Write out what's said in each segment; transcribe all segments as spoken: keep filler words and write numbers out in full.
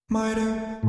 Mighty.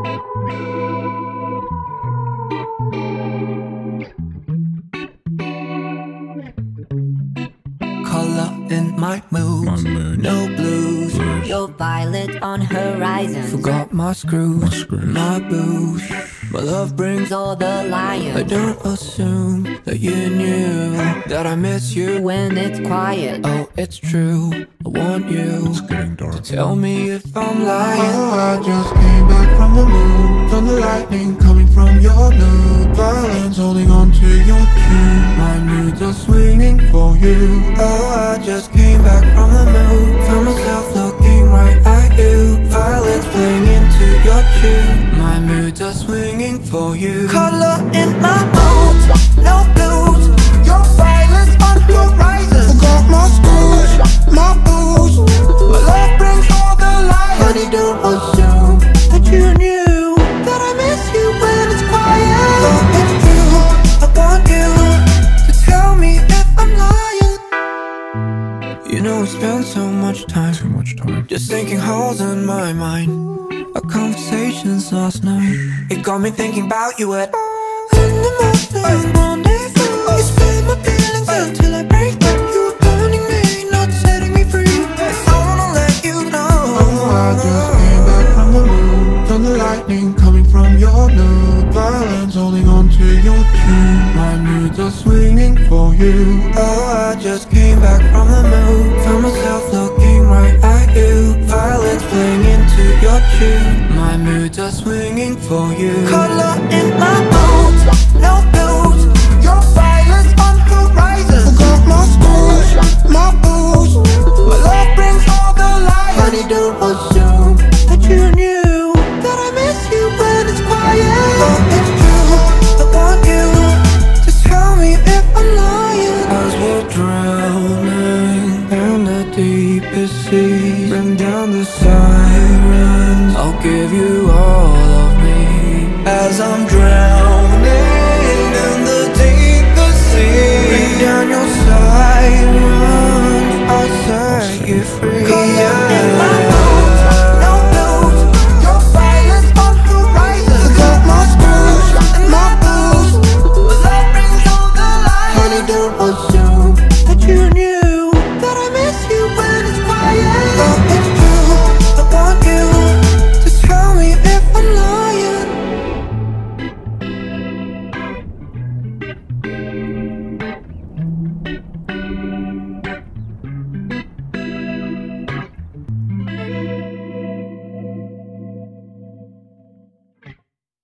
Color in my mood, My mood. no blues. Blues. You're violet on horizon. Forgot my screws, My screws. my booze. My love brings all the I lions. don't assume that you knew that I miss you. When it's quiet, Oh, it's true, I want you. It's getting dark. Tell me if I'm lying. Oh, I just came back from the moon. Thunder lightning coming from your nude. Violence holding on to your tune. My moods are swinging for you. Oh, I just came back from the moon. Found myself looking right at you. Violets playing into your tune. My moods are swinging for you. Color in my moods, no blues. Your violence on horizon. Forgot my screws, my booze. My love brings all the lions. Honey, don't assume that you knew that I miss you when it's quiet. Oh, it's true. I want you to tell me if I'm lying. You know we spend so much time Too much time. just thinking holes in my mind. Our conversations last night, it got me thinking about you at in the morning, rendezvous. You spin my feelings until I break them. You were burning me, not setting me free. I wanna let you know. Oh, I just came back from the moon. Thunder lightning coming from your nude. Violence holding on to your tune. My moods are swinging for you. Oh, I just came back from the moon. Found myself looking right at you. Violets playing into your tune. My moods are swinging for you. Color in my moods, no blues. Your violence on horizon. Forgot my screws, my booze. My love brings all the lions. Honey, don't assume that you knew that I miss you when it's quiet. Oh, it's true. I want you to tell me if I'm lying. As we're drowning in the deepest sea, bring down the sirens, I'll give you all of me. As I'm drowning